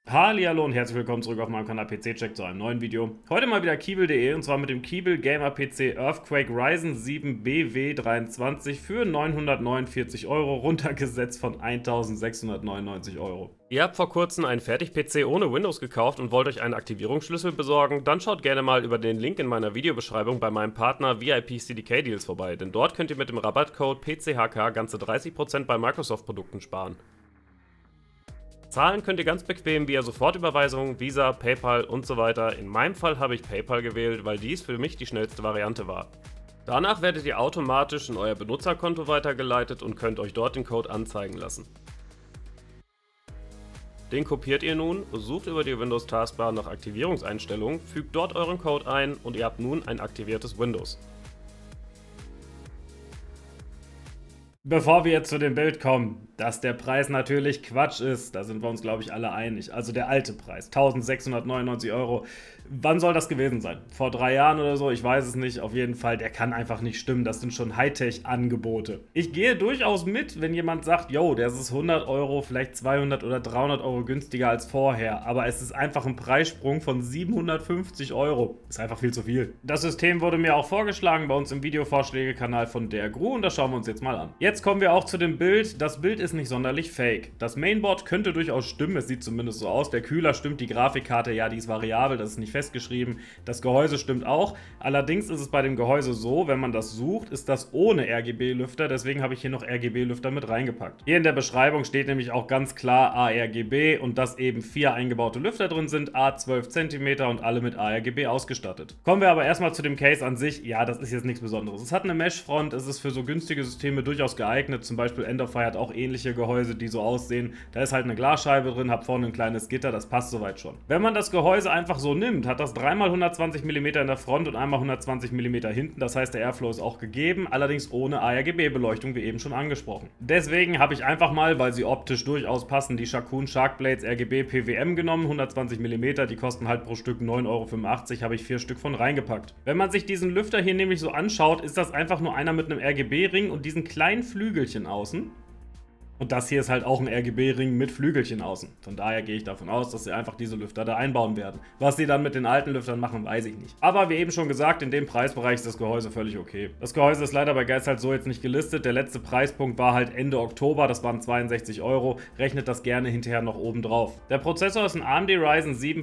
Hallihallo und herzlich willkommen zurück auf meinem Kanal PC-Check zu einem neuen Video. Heute mal wieder Keeble.de und zwar mit dem Keeble Gamer PC Earthquake Ryzen 7 BW23 für 949 Euro, runtergesetzt von 1699 Euro. Ihr habt vor kurzem einen Fertig-PC ohne Windows gekauft und wollt euch einen Aktivierungsschlüssel besorgen? Dann schaut gerne mal über den Link in meiner Videobeschreibung bei meinem Partner VIP CDK Deals vorbei, denn dort könnt ihr mit dem Rabattcode PCHK ganze 30% bei Microsoft-Produkten sparen. Zahlen könnt ihr ganz bequem via Sofortüberweisung, Visa, PayPal und so weiter. In meinem Fall habe ich PayPal gewählt, weil dies für mich die schnellste Variante war. Danach werdet ihr automatisch in euer Benutzerkonto weitergeleitet und könnt euch dort den Code anzeigen lassen. Den kopiert ihr nun, sucht über die Windows-Taskbar nach Aktivierungseinstellungen, fügt dort euren Code ein und ihr habt nun ein aktiviertes Windows. Bevor wir jetzt zu dem Bild kommen, dass der Preis natürlich Quatsch ist, da sind wir uns, glaube ich, alle einig. Also der alte Preis, 1699 Euro. Wann soll das gewesen sein? Vor 3 Jahren oder so? Ich weiß es nicht. Auf jeden Fall, der kann einfach nicht stimmen. Das sind schon Hightech-Angebote. Ich gehe durchaus mit, wenn jemand sagt, yo, das ist 100 Euro, vielleicht 200 oder 300 Euro günstiger als vorher. Aber es ist einfach ein Preissprung von 750 Euro. Ist einfach viel zu viel. Das System wurde mir auch vorgeschlagen bei uns im Videovorschläge-Kanal von der Gru und das schauen wir uns jetzt mal an. Jetzt kommen wir auch zu dem Bild. Das Bild ist nicht sonderlich fake. Das Mainboard könnte durchaus stimmen, es sieht zumindest so aus. Der Kühler stimmt, die Grafikkarte, ja, die ist variabel, das ist nicht festgeschrieben. Das Gehäuse stimmt auch. Allerdings ist es bei dem Gehäuse so, wenn man das sucht, ist das ohne RGB-Lüfter, deswegen habe ich hier noch RGB-Lüfter mit reingepackt. Hier in der Beschreibung steht nämlich auch ganz klar ARGB und dass eben 4 eingebaute Lüfter drin sind, A12 cm und alle mit ARGB ausgestattet. Kommen wir aber erstmal zu dem Case an sich. Ja, das ist jetzt nichts Besonderes. Es hat eine Mesh-Front, es ist für so günstige Systeme durchaus geeignet, zum Beispiel Endofy hat auch ähnliche Gehäuse, die so aussehen. Da ist halt eine Glasscheibe drin, hab vorne ein kleines Gitter, das passt soweit schon. Wenn man das Gehäuse einfach so nimmt, hat das 3x 120 mm in der Front und einmal 120 mm hinten. Das heißt, der Airflow ist auch gegeben, allerdings ohne ARGB-Beleuchtung, wie eben schon angesprochen. Deswegen habe ich einfach mal, weil sie optisch durchaus passen, die Shakun Sharkblades RGB PWM genommen, 120 mm, die kosten halt pro Stück 9,85 €, habe ich 4 Stück von reingepackt. Wenn man sich diesen Lüfter hier nämlich so anschaut, ist das einfach nur einer mit einem RGB-Ring und diesen kleinen Flügelchen außen. Und das hier ist halt auch ein RGB-Ring mit Flügelchen außen. Von daher gehe ich davon aus, dass sie einfach diese Lüfter da einbauen werden. Was sie dann mit den alten Lüftern machen, weiß ich nicht. Aber wie eben schon gesagt, in dem Preisbereich ist das Gehäuse völlig okay. Das Gehäuse ist leider bei Geizhals so jetzt nicht gelistet. Der letzte Preispunkt war halt Ende Oktober, das waren 62 €. Rechnet das gerne hinterher noch oben drauf. Der Prozessor ist ein AMD Ryzen 7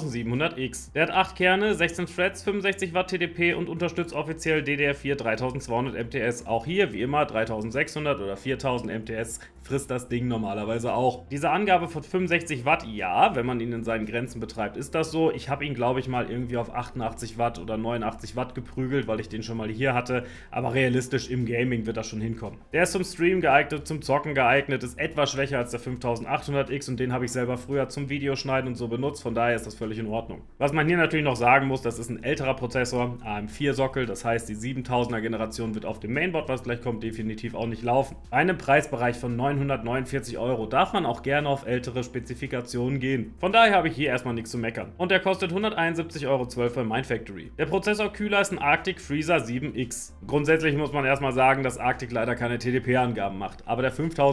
5700X. Der hat 8 Kerne, 16 Threads, 65 Watt TDP und unterstützt offiziell DDR4 3200 MTS. Auch hier, wie immer, 3600 oder 4000 MTS frisst das Ding normalerweise auch. Diese Angabe von 65 Watt, ja, wenn man ihn in seinen Grenzen betreibt, ist das so. Ich habe ihn, glaube ich, mal irgendwie auf 88 Watt oder 89 Watt geprügelt, weil ich den schon mal hier hatte, aber realistisch im Gaming wird das schon hinkommen. Der ist zum Stream geeignet, zum Zocken geeignet, ist etwas schwächer als der 5800X und den habe ich selber früher zum Videoschneiden und so benutzt, von daher ist das völlig in Ordnung. Was man hier natürlich noch sagen muss, das ist ein älterer Prozessor, AM4-Sockel, das heißt, die 7000er Generation wird auf dem Mainboard, was gleich kommt, definitiv auch nicht laufen. Bei einem Preisbereich von 949 € darf man auch gerne auf ältere Spezifikationen gehen. Von daher habe ich hier erstmal nichts zu meckern. Und der kostet 171,12 € bei Mindfactory. Der Prozessorkühler ist ein Arctic Freezer 7X. Grundsätzlich muss man erstmal sagen, dass Arctic leider keine TDP-Angaben macht. Aber der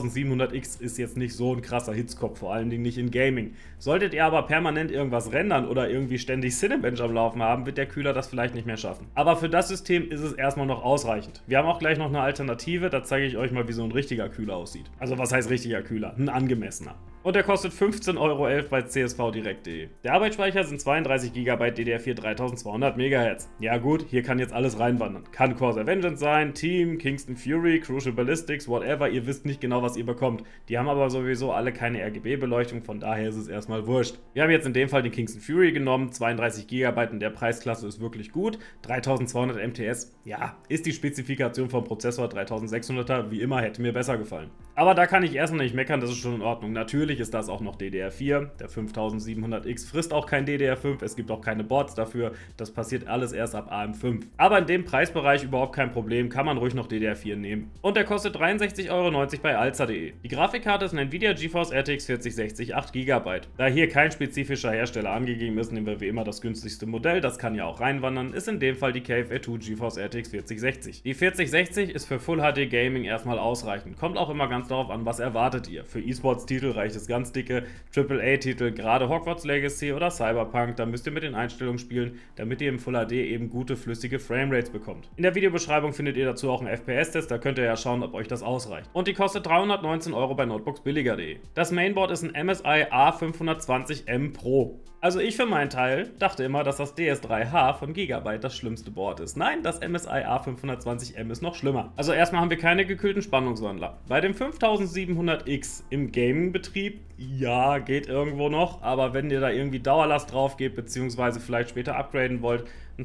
5700X ist jetzt nicht so ein krasser Hitzkopf, vor allen Dingen nicht in Gaming. Solltet ihr aber permanent irgendwas rendern oder irgendwie ständig Cinebench am Laufen haben, wird der Kühler das vielleicht nicht mehr schaffen. Aber für das System ist es erstmal noch ausreichend. Wir haben auch gleich noch eine Alternative, da zeige ich euch mal, wie so ein richtiger Kühler aussieht. Also was heißt richtiger Kühler? Ein angemessener. Und der kostet 15,11 € bei csvdirekt.de. Der Arbeitsspeicher sind 32 GB DDR4 3200 MHz. Ja gut, hier kann jetzt alles reinwandern. Kann Corsair Vengeance sein, Team, Kingston Fury, Crucial Ballistics, whatever. Ihr wisst nicht genau, was ihr bekommt. Die haben aber sowieso alle keine RGB-Beleuchtung, von daher ist es erstmal wurscht. Wir haben jetzt in dem Fall den Kingston Fury genommen, 32 GB in der Preisklasse ist wirklich gut. 3200 MTS, ja, ist die Spezifikation vom Prozessor 3600er, wie immer, hätte mir besser gefallen. Aber da kann ich erstmal nicht meckern, das ist schon in Ordnung. Natürlich ist das auch noch DDR4, der 5700X frisst auch kein DDR5, es gibt auch keine Boards dafür, das passiert alles erst ab AM5. Aber in dem Preisbereich überhaupt kein Problem, kann man ruhig noch DDR4 nehmen. Und der kostet 63,90 € bei alza.de. Die Grafikkarte ist eine Nvidia GeForce RTX 4060 8 GB. Da hier kein spezifischer Hersteller angegeben ist, nehmen wir wie immer das günstigste Modell, das kann ja auch reinwandern, ist in dem Fall die KFA2 GeForce RTX 4060. Die 4060 ist für Full HD Gaming erstmal ausreichend, kommt auch immer ganz darauf an, was erwartet ihr. Für E-Sports-Titel reicht es es ganz dicke AAA-Titel, gerade Hogwarts Legacy oder Cyberpunk, dann müsst ihr mit den Einstellungen spielen, damit ihr im Full HD eben gute, flüssige Framerates bekommt. In der Videobeschreibung findet ihr dazu auch einen FPS-Test, da könnt ihr ja schauen, ob euch das ausreicht. Und die kostet 319 € bei notebooksbilliger.de. Das Mainboard ist ein MSI A520M Pro. Also ich für meinen Teil dachte immer, dass das DS3H von Gigabyte das schlimmste Board ist. Nein, das MSI A520M ist noch schlimmer. Also erstmal haben wir keine gekühlten Spannungswandler. Bei dem 5700X im Gaming-Betrieb, ja, geht irgendwo noch, aber wenn ihr da irgendwie Dauerlast drauf gebt, beziehungsweise vielleicht später upgraden wollt, ein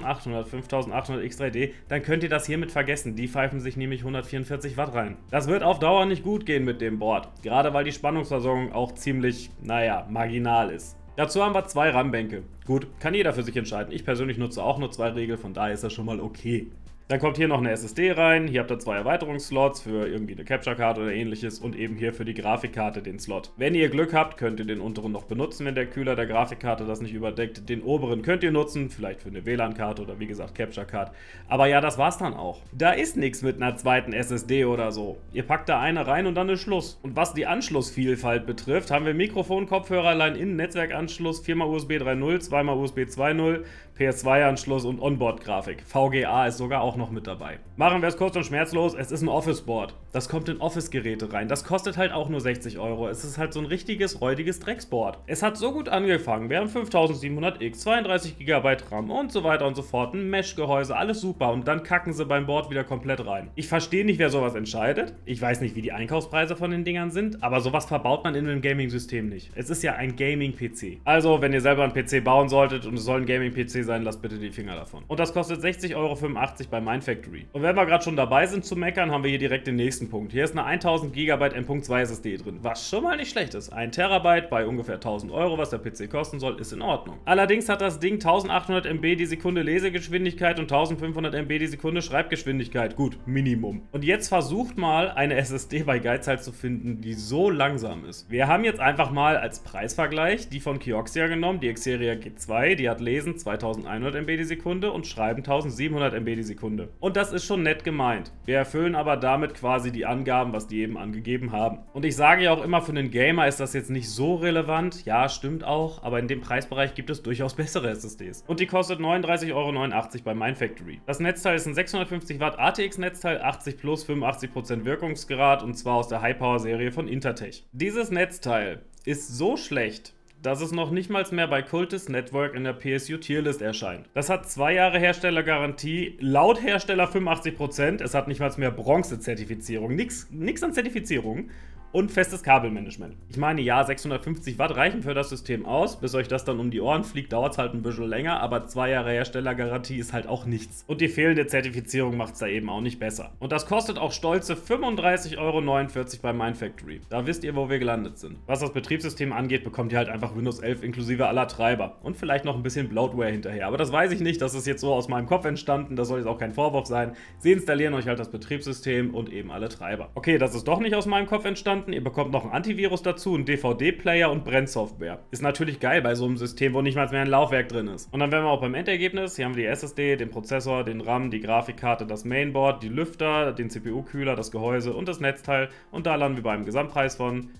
5800 X3D, dann könnt ihr das hiermit vergessen. Die pfeifen sich nämlich 144 Watt rein. Das wird auf Dauer nicht gut gehen mit dem Board, gerade weil die Spannungsversorgung auch ziemlich, naja, marginal ist. Dazu haben wir 2 RAM-Bänke. Gut, kann jeder für sich entscheiden. Ich persönlich nutze auch nur 2 Regel, von daher ist das schon mal okay. Dann kommt hier noch eine SSD rein, hier habt ihr 2 Erweiterungsslots für irgendwie eine Capture-Karte oder ähnliches und eben hier für die Grafikkarte den Slot. Wenn ihr Glück habt, könnt ihr den unteren noch benutzen, wenn der Kühler der Grafikkarte das nicht überdeckt. Den oberen könnt ihr nutzen, vielleicht für eine WLAN-Karte oder wie gesagt Capture-Card. Aber ja, das war's dann auch. Da ist nichts mit einer zweiten SSD oder so. Ihr packt da eine rein und dann ist Schluss. Und was die Anschlussvielfalt betrifft, haben wir Mikrofon, Kopfhörer, Line-In, Netzwerkanschluss, 4x USB 3.0, 2x USB 2.0, PS2-Anschluss und Onboard-Grafik. VGA ist sogar auch noch mit dabei. Machen wir es kurz und schmerzlos, es ist ein Office-Board. Das kommt in Office-Geräte rein. Das kostet halt auch nur 60 €. Es ist halt so ein richtiges, räudiges Drecksboard. Es hat so gut angefangen. Wir haben 5700X, 32 GB RAM und so weiter und so fort. Ein Mesh-Gehäuse, alles super. Und dann kacken sie beim Board wieder komplett rein. Ich verstehe nicht, wer sowas entscheidet. Ich weiß nicht, wie die Einkaufspreise von den Dingern sind, aber sowas verbaut man in einem Gaming-System nicht. Es ist ja ein Gaming-PC. Also, wenn ihr selber einen PC bauen solltet und es soll ein Gaming-PC sein, lasst bitte die Finger davon. Und das kostet 60,85 € bei Mindfactory. Und wenn wir gerade schon dabei sind zu meckern, haben wir hier direkt den nächsten Punkt. Hier ist eine 1000 GB M.2 SSD drin, was schon mal nicht schlecht ist. 1 TB bei ungefähr 1000 €, was der PC kosten soll, ist in Ordnung. Allerdings hat das Ding 1800 MB die Sekunde Lesegeschwindigkeit und 1500 MB die Sekunde Schreibgeschwindigkeit. Gut, Minimum. Und jetzt versucht mal eine SSD bei Geizhals zu finden, die so langsam ist. Wir haben jetzt einfach mal als Preisvergleich die von Kioxia genommen, die Xperia G2, die hat Lesen 2100 MB die Sekunde und Schreiben 1700 MB die Sekunde. Und das ist schon nett gemeint. Wir erfüllen aber damit quasi die Angaben, was die eben angegeben haben. Und ich sage ja auch immer, für einen Gamer ist das jetzt nicht so relevant. Ja, stimmt auch, aber in dem Preisbereich gibt es durchaus bessere SSDs. Und die kostet 39,89 € bei Mindfactory. Das Netzteil ist ein 650 Watt ATX-Netzteil, 80 plus 85% Wirkungsgrad und zwar aus der High-Power-Serie von Intertech. Dieses Netzteil ist so schlecht, dass es noch nicht mal mehr bei Cultist Network in der PSU Tierlist erscheint. Das hat 2 Jahre Herstellergarantie, laut Hersteller 85%, es hat nicht mal mehr Bronze-Zertifizierung, nix an Zertifizierung. Und festes Kabelmanagement. Ich meine, ja, 650 Watt reichen für das System aus. Bis euch das dann um die Ohren fliegt, dauert es halt ein bisschen länger, aber 2 Jahre Herstellergarantie ist halt auch nichts. Und die fehlende Zertifizierung macht es da eben auch nicht besser. Und das kostet auch stolze 35,49 € bei Mindfactory. Da wisst ihr, wo wir gelandet sind. Was das Betriebssystem angeht, bekommt ihr halt einfach Windows 11 inklusive aller Treiber. Und vielleicht noch ein bisschen Bloatware hinterher. Aber das weiß ich nicht, das ist jetzt so aus meinem Kopf entstanden, das soll jetzt auch kein Vorwurf sein. Sie installieren euch halt das Betriebssystem und eben alle Treiber. Okay, das ist doch nicht aus meinem Kopf entstanden. Ihr bekommt noch einen Antivirus dazu, einen DVD-Player und Brennsoftware. Ist natürlich geil bei so einem System, wo nicht mal mehr ein Laufwerk drin ist. Und dann wären wir auch beim Endergebnis. Hier haben wir die SSD, den Prozessor, den RAM, die Grafikkarte, das Mainboard, die Lüfter, den CPU-Kühler, das Gehäuse und das Netzteil. Und da landen wir bei einem Gesamtpreis von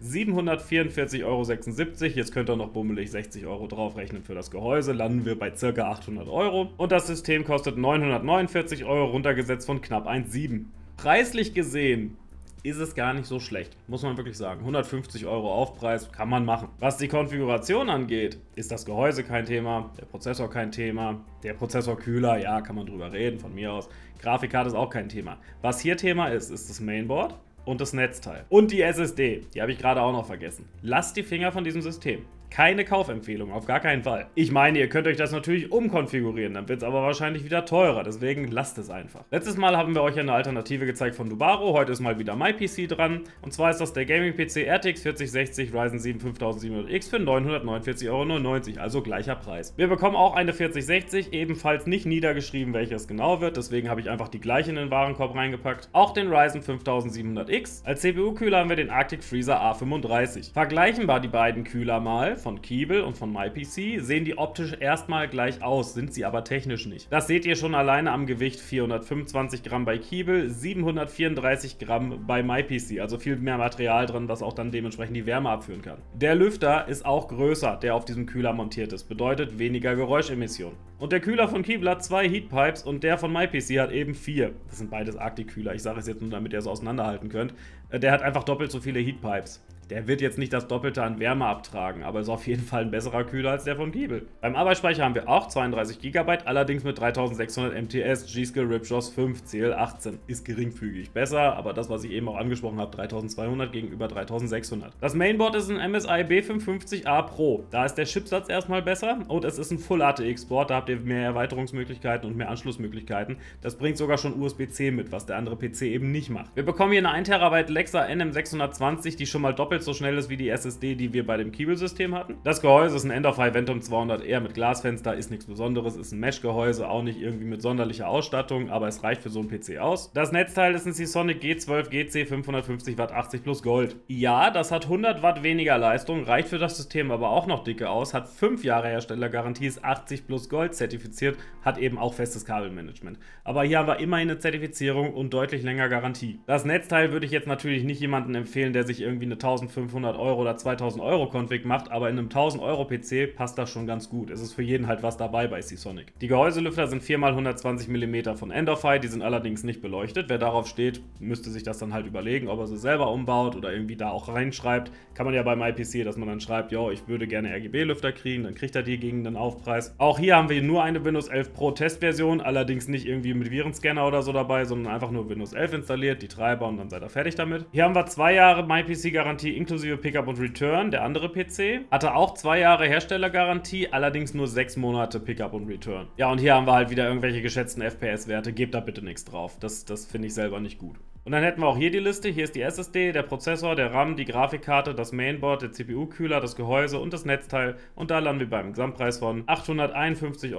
744,76 €. Jetzt könnt ihr noch bummelig 60 € draufrechnen für das Gehäuse. Landen wir bei ca. 800 €. Und das System kostet 949 €, runtergesetzt von knapp 1,7. Preislich gesehen ist es gar nicht so schlecht, muss man wirklich sagen. 150 € Aufpreis kann man machen. Was die Konfiguration angeht, ist das Gehäuse kein Thema, der Prozessor kein Thema, der Prozessorkühler, ja, kann man drüber reden, von mir aus. Grafikkarte ist auch kein Thema. Was hier Thema ist, ist das Mainboard und das Netzteil. Und die SSD, die habe ich gerade auch noch vergessen. Lasst die Finger von diesem System. Keine Kaufempfehlung, auf gar keinen Fall. Ich meine, ihr könnt euch das natürlich umkonfigurieren, dann wird es aber wahrscheinlich wieder teurer, deswegen lasst es einfach. Letztes Mal haben wir euch eine Alternative gezeigt von Dubaro, heute ist mal wieder MyPC dran. Und zwar ist das der Gaming-PC RTX 4060 Ryzen 7 5700X für 949,99 €, also gleicher Preis. Wir bekommen auch eine 4060, ebenfalls nicht niedergeschrieben, welches genau wird, deswegen habe ich einfach die gleiche in den Warenkorb reingepackt. Auch den Ryzen 5700X. Als CPU-Kühler haben wir den Arctic Freezer A35. Vergleichen wir die beiden Kühler mal. von Keeble und von MyPC sehen die optisch erstmal gleich aus, sind sie aber technisch nicht. Das seht ihr schon alleine am Gewicht: 425 Gramm bei Keeble, 734 Gramm bei MyPC, also viel mehr Material drin, was auch dann dementsprechend die Wärme abführen kann. Der Lüfter ist auch größer, der auf diesem Kühler montiert ist, bedeutet weniger Geräuschemission. Und der Kühler von Keeble hat 2 Heatpipes und der von MyPC hat eben 4. Das sind beides Arctic-Kühler, ich sage es jetzt nur, damit ihr es auseinanderhalten könnt. Der hat einfach doppelt so viele Heatpipes. Der wird jetzt nicht das Doppelte an Wärme abtragen, aber ist auf jeden Fall ein besserer Kühler als der von Keeble. Beim Arbeitsspeicher haben wir auch 32 GB, allerdings mit 3600 MTS, G-Skill Ripjaws 5 CL18. Ist geringfügig besser, aber das, was ich eben auch angesprochen habe, 3200 gegenüber 3600. Das Mainboard ist ein MSI B550A Pro. Da ist der Chipsatz erstmal besser und es ist ein Full-ATX-Board, da habt ihr mehr Erweiterungsmöglichkeiten und mehr Anschlussmöglichkeiten. Das bringt sogar schon USB-C mit, was der andere PC eben nicht macht. Wir bekommen hier eine 1 TB Lexa NM620, die schon mal doppelt so schnell ist wie die SSD, die wir bei dem Keeble-System hatten. Das Gehäuse ist ein End-of-High Ventum 200R mit Glasfenster, ist nichts Besonderes, ist ein Mesh-Gehäuse, auch nicht irgendwie mit sonderlicher Ausstattung, aber es reicht für so einen PC aus. Das Netzteil ist ein Seasonic G12 GC 550 Watt 80 plus Gold. Ja, das hat 100 Watt weniger Leistung, reicht für das System aber auch noch dicke aus, hat 5 Jahre Herstellergarantie, ist 80 plus Gold zertifiziert, hat eben auch festes Kabelmanagement. Aber hier haben wir immerhin eine Zertifizierung und deutlich länger Garantie. Das Netzteil würde ich jetzt natürlich nicht jemandem empfehlen, der sich irgendwie eine 1500 € oder 2000 € Config macht, aber in einem 1000 € PC passt das schon ganz gut. Es ist für jeden halt was dabei bei Seasonic. Die Gehäuselüfter sind 4x120 mm von End-of-High, die sind allerdings nicht beleuchtet. Wer darauf steht, müsste sich das dann halt überlegen, ob er sie selber umbaut oder irgendwie da auch reinschreibt. Kann man ja bei MyPC, dass man dann schreibt, yo, ich würde gerne RGB-Lüfter kriegen, dann kriegt er die gegen den Aufpreis. Auch hier haben wir nur eine Windows 11 Pro Testversion, allerdings nicht irgendwie mit Virenscanner oder so dabei, sondern einfach nur Windows 11 installiert, die Treiber und dann seid ihr fertig damit. Hier haben wir 2 Jahre MyPC-Garantie inklusive Pickup und Return. Der andere PC hatte auch 2 Jahre Herstellergarantie, allerdings nur 6 Monate Pickup und Return. Ja, und hier haben wir halt wieder irgendwelche geschätzten FPS-Werte. Gebt da bitte nichts drauf. Das finde ich selber nicht gut. Und dann hätten wir auch hier die Liste. Hier ist die SSD, der Prozessor, der RAM, die Grafikkarte, das Mainboard, der CPU-Kühler, das Gehäuse und das Netzteil. Und da landen wir beim Gesamtpreis von 851,57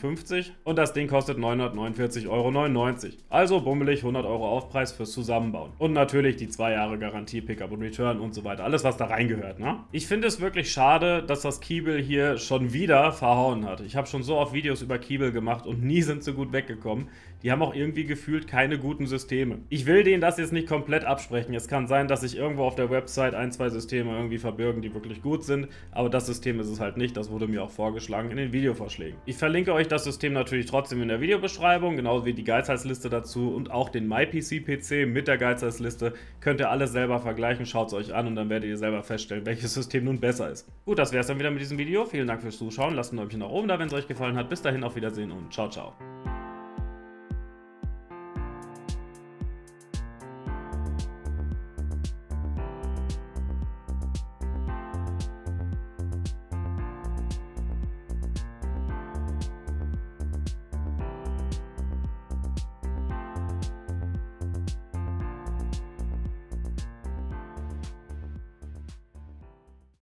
€ und das Ding kostet 949,99 €. Also bummelig 100 € Aufpreis fürs Zusammenbauen. Und natürlich die 2 Jahre Garantie, Pickup und Return und so weiter. Alles, was da reingehört, ne? Ich finde es wirklich schade, dass das Keeble hier schon wieder verhauen hat. Ich habe schon so oft Videos über Keeble gemacht und nie sind sie gut weggekommen. Die haben auch irgendwie gefühlt keine guten Systeme. Ich will denen das jetzt nicht komplett absprechen. Es kann sein, dass sich irgendwo auf der Website 1, 2 Systeme irgendwie verbirgen, die wirklich gut sind, aber das System ist es halt nicht. Das wurde mir auch vorgeschlagen in den Videovorschlägen. Ich verlinke euch das System natürlich trotzdem in der Videobeschreibung, genauso wie die Geizhalsliste dazu und auch den MyPC-PC mit der Geizhalsliste. Könnt ihr alles selber vergleichen, schaut es euch an und dann werdet ihr selber feststellen, welches System nun besser ist. Gut, das wäre es dann wieder mit diesem Video. Vielen Dank fürs Zuschauen. Lasst ein Däumchen nach oben da, wenn es euch gefallen hat. Bis dahin, auf Wiedersehen und ciao, ciao.